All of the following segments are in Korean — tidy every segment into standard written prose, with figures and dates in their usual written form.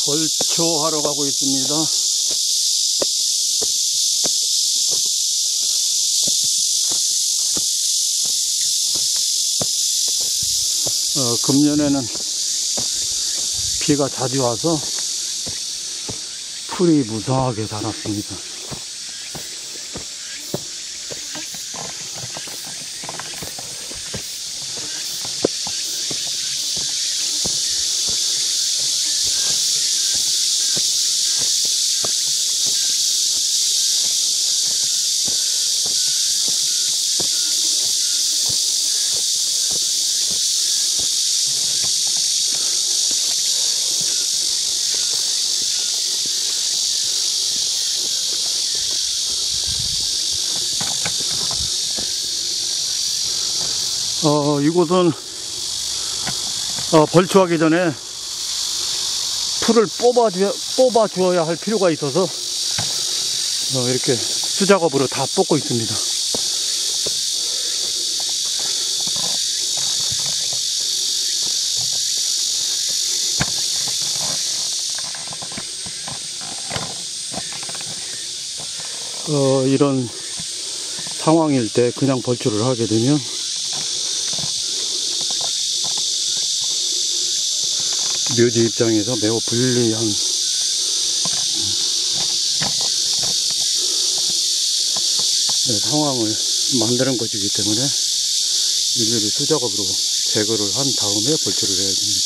벌초하러 가고 있습니다. 금년에는 비가 자주 와서 풀이 무성하게 자랐습니다. 이곳은 벌초하기 전에 풀을 뽑아 주어야 할 필요가 있어서 이렇게 수작업으로 다 뽑고 있습니다. 이런 상황일 때 그냥 벌초를 하게 되면 묘지 입장에서 매우 불리한 상황을 만드는 것이기 때문에 일일이 수작업으로 제거를 한 다음에 벌초를 해야 됩니다.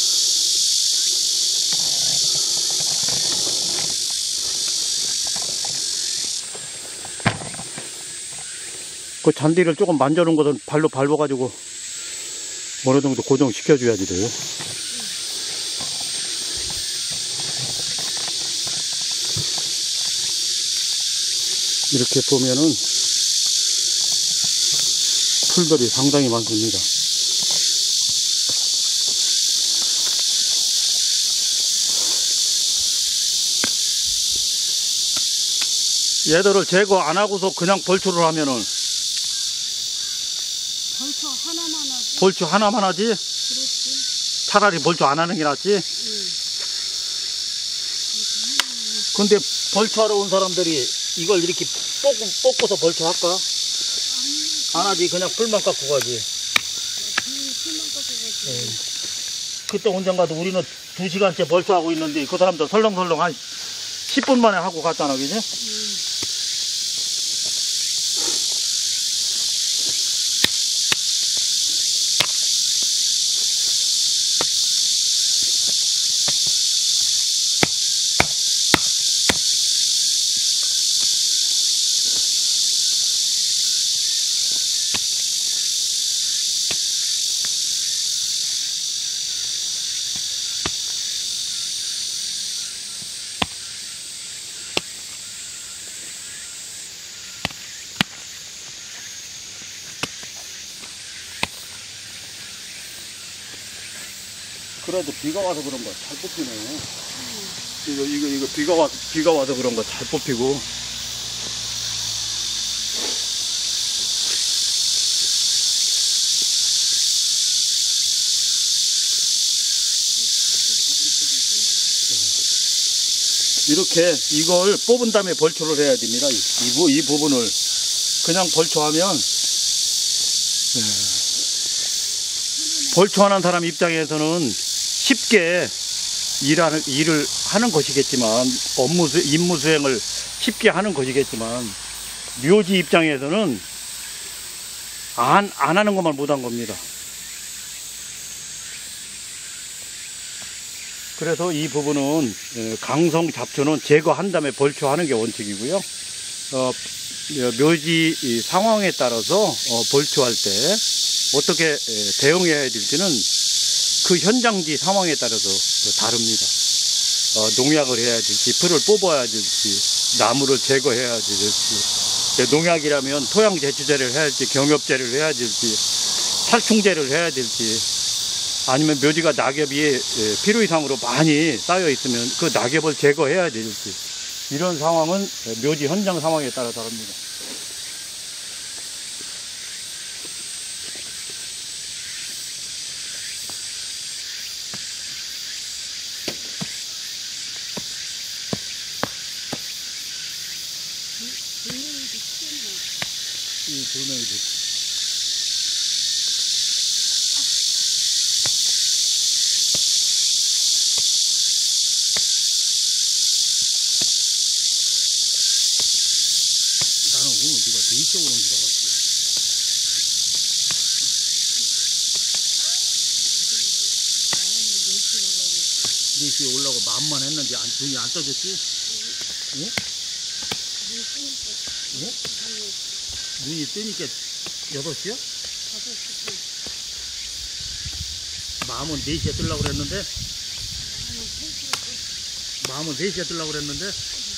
그 잔디를 조금 만져놓은 것은 발로 밟아가지고 어느 정도 고정시켜줘야지 돼요. 이렇게 보면은 풀들이 상당히 많습니다. 얘들을 제거 안 하고서 그냥 벌초를 하면은 벌초 하나만 하지. 벌초 하나만 하지? 그렇지. 차라리 벌초 안 하는 게 낫지? 응. 근데 벌초하러 온 사람들이 이걸 이렇게 뽑고서 벌초할까? 안 하지. 그냥 풀만 깎고 가지. 풀만 깎고 가지. 그때 혼자 가도 우리는 2시간째 벌초하고 있는데 그 사람들 설렁설렁 한 10분 만에 하고 갔잖아, 그지? 그래도 비가 와서 그런 거 잘 뽑히네. 이거 비가 와서 그런 거 잘 뽑히고. 이렇게 이걸 뽑은 다음에 벌초를 해야 됩니다. 이 부분을 그냥 벌초하면 벌초하는 사람 입장에서는 쉽게 일을 하는 것이겠지만 임무 수행을 쉽게 하는 것이겠지만 묘지 입장에서는 안 하는 것만 못한 겁니다. 그래서 이 부분은 강성 잡초는 제거한 다음에 벌초하는 게 원칙이고요. 묘지 상황에 따라서 벌초할 때 어떻게 대응해야 될지는 그 현장지 상황에 따라서 다릅니다. 농약을 해야 될지, 풀을 뽑아야 될지, 나무를 제거해야 될지, 농약이라면 토양 제초제를 해야 될지, 경엽제를 해야 될지, 살충제를 해야 될지, 아니면 묘지가 낙엽이 필요 이상으로 많이 쌓여 있으면 그 낙엽을 제거해야 될지, 이런 상황은 묘지 현장 상황에 따라 다릅니다. 이 돌멩이들. 나는 오늘 누가 대입적으로 온 줄 알았어. 4시에 올라고 마음만 했는데 눈이 안 떠졌지? 응? 응? 눈이 뜨니까 8시야? 5시. 마음은 4시에 뜨려고 그랬는데? 마음은 3시에 뜨려고 그랬는데?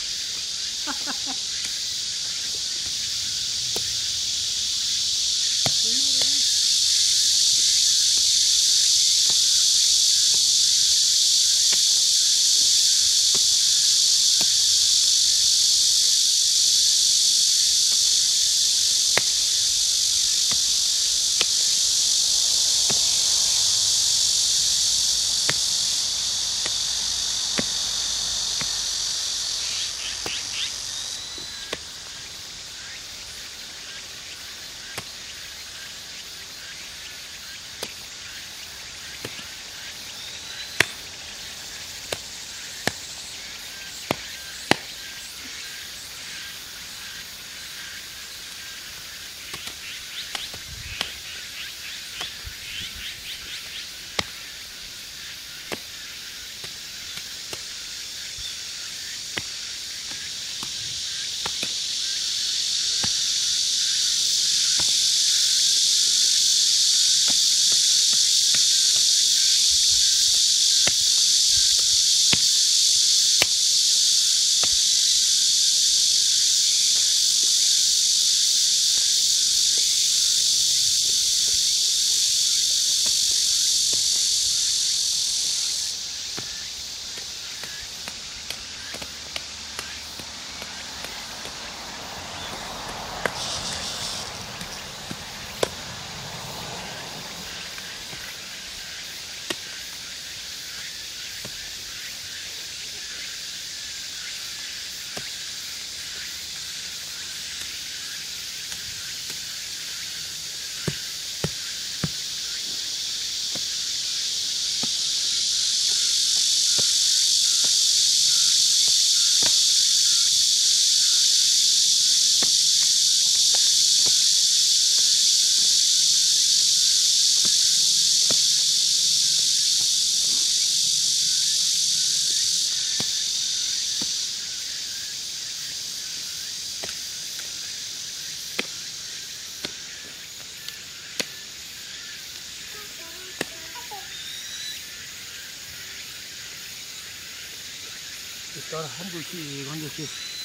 일단 한 줄씩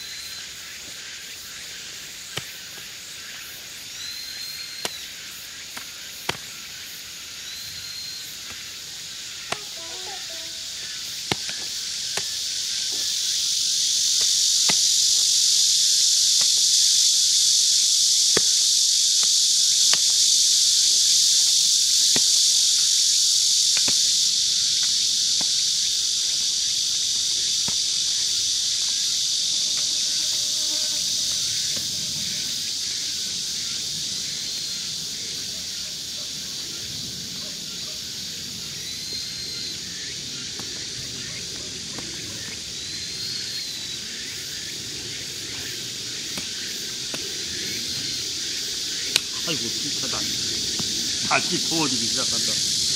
아이고 진짜 다시 더워지기 시작한다.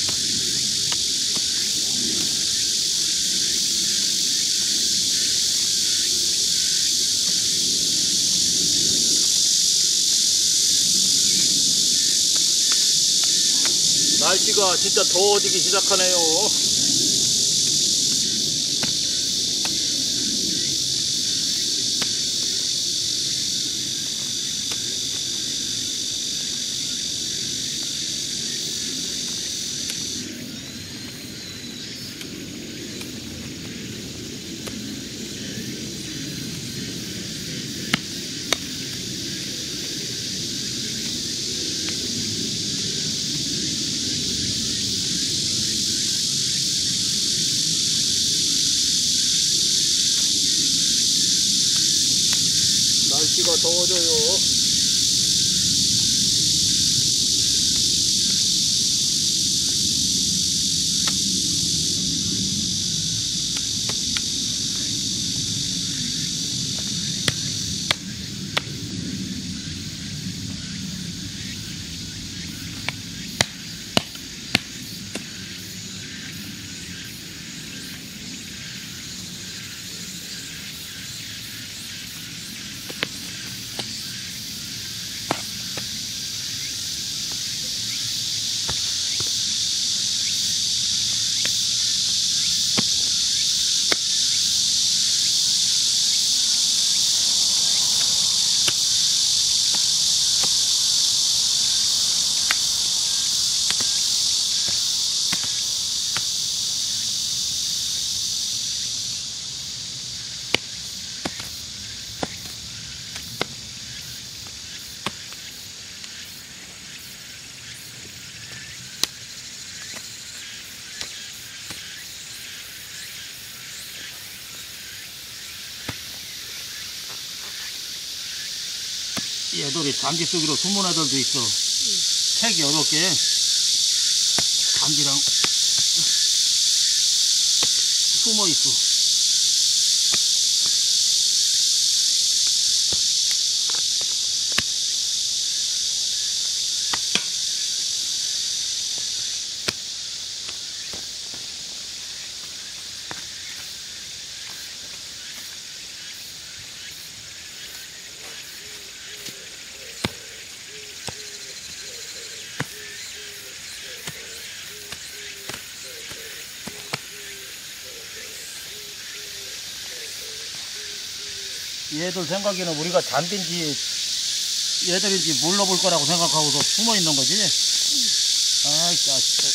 날씨가 진짜 더워지기 시작하네요. 날씨가 더워져요. 얘들이 잔디 속으로 숨은 애들도 있어. 색이 여러 개. 잔디랑 숨어 있어. 얘들 생각에는 우리가 잔디인지 얘들인지 몰라볼 거라고 생각하고서 숨어 있는 거지. 아이, 자식.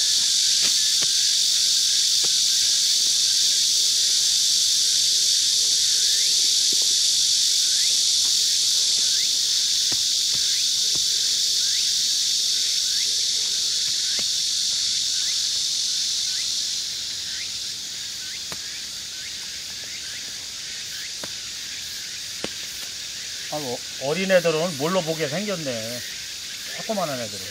아이고, 어린애들은 뭘로 보게 생겼네. 조그만한 애들은.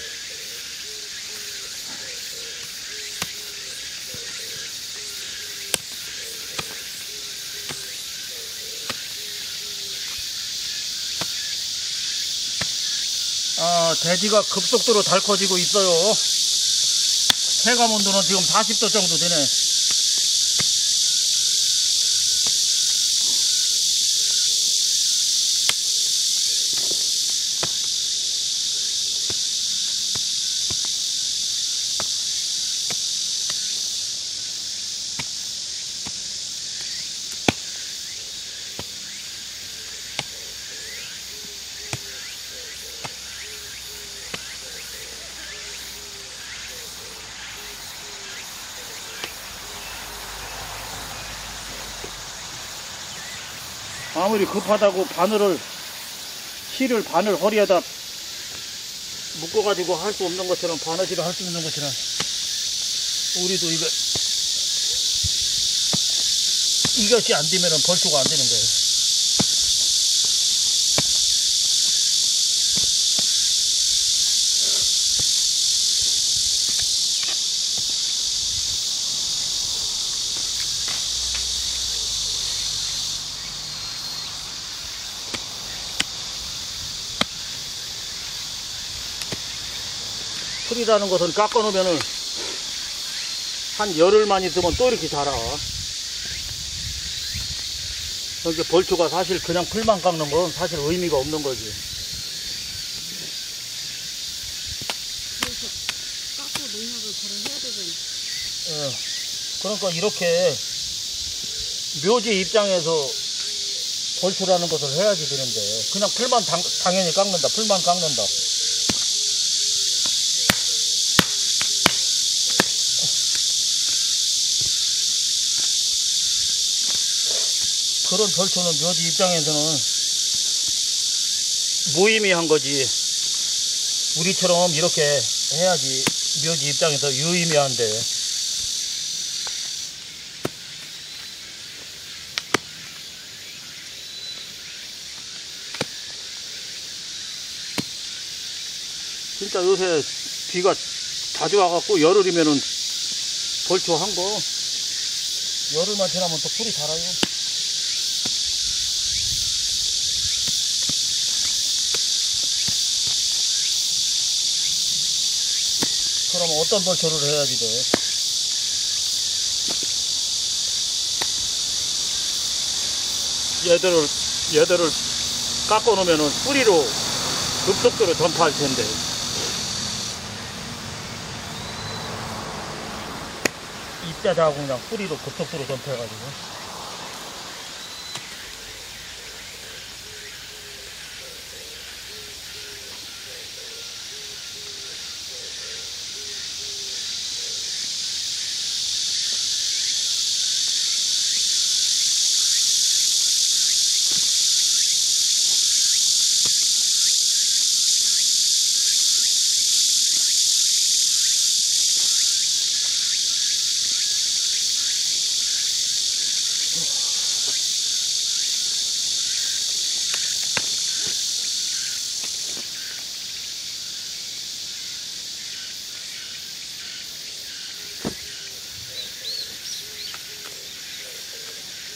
대지가 급속도로 달 커지고 있어요. 체감 온도는 지금 40도 정도 되네. 아무리 급하다고 실을 바늘 허리에다 묶어가지고 할 수 없는 것처럼, 바느질을 할 수 있는 것처럼, 우리도 이것이 안 되면은 벌초가 안 되는 거예요. 풀이라는 것은 깎아놓으면은 한 열흘만 있으면 또 이렇게 자라. 그러니까 벌초가 사실 그냥 풀만 깎는 건 사실 의미가 없는 거지. 그래서 깎고 농약을 바로 해야 되잖아. 그러니까 이렇게 묘지 입장에서 벌초라는 것을 해야지 되는데, 그냥 풀만 당연히 깎는다. 풀만 깎는다. 그런 벌초는 묘지 입장에서는 무의미한 거지. 우리처럼 이렇게 해야지 묘지 입장에서 유의미한데. 진짜 요새 비가 자주 와갖고 열흘이면은 벌초 한 거, 열흘만 지나면 또 풀이 자라요. 그럼 어떤 벌초를 해야지 돼? 얘들을 깎아 놓으면은 뿌리로 급속도로 전파할 텐데. 입자자하고 그냥 뿌리로 급속도로 전파해가지고.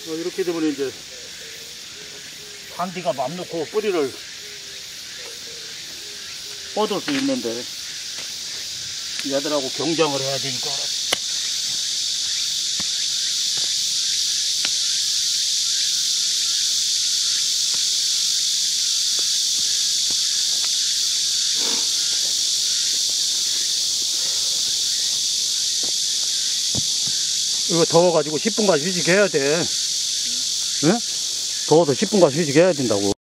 이렇게 되면 이제 잔디가 맘 놓고 뿌리를 뻗을 수 있는데 얘들하고 경쟁을 해야 되니까. 이거 더워가지고 10분간 휴식해야 돼. 응? 더워서 10분간 휴식해야 된다고.